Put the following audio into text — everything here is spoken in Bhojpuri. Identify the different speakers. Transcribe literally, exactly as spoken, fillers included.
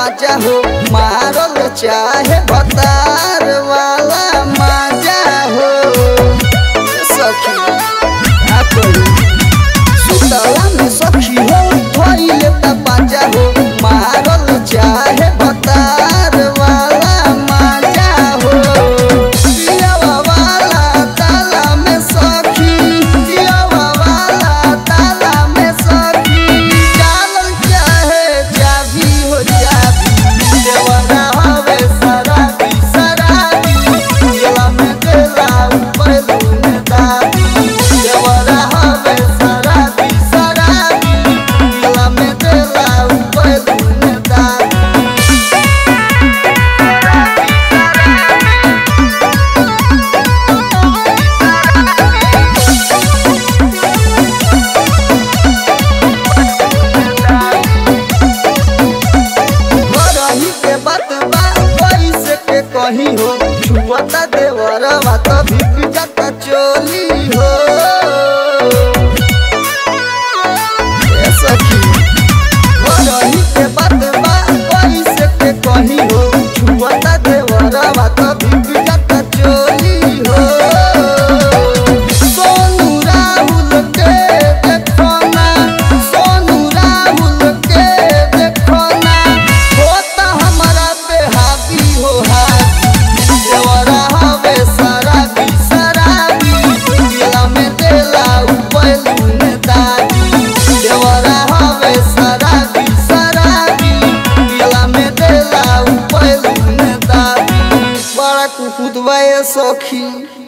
Speaker 1: बाजा हो मारल चाहे भतार वाला मजा हो सखी सुतला में सखी हो धोइले त बाजा हो मारल चाहे भतार वाला मजा हो पियावा वाला ताला में सखी पियावा वाला ताला में सखी डालल चाहे चाबी हो चाबी देवरा हवे शराबी शराबी दिला में देला बैलून दाबी देवरा हवे शराबी शराबी दिला में देला बैलून दाबी कहीं हो छुआता देवरवा तो भीग जाता चोली हो ए सखी रही के बात बा पैसे के कहीं हो छुआता देवरवा तो भीग जाता चोली हो सोनू राहुल के देखना सोनू राहुल के देखना होता हमारा पे हावी हो देवरा हवे शराबी शराबी दिला में देला बैलून दाबी देवरा हवे शराबी शराबी दिला में देला बैलून दाबी बड़ा कुकुदवा सखी।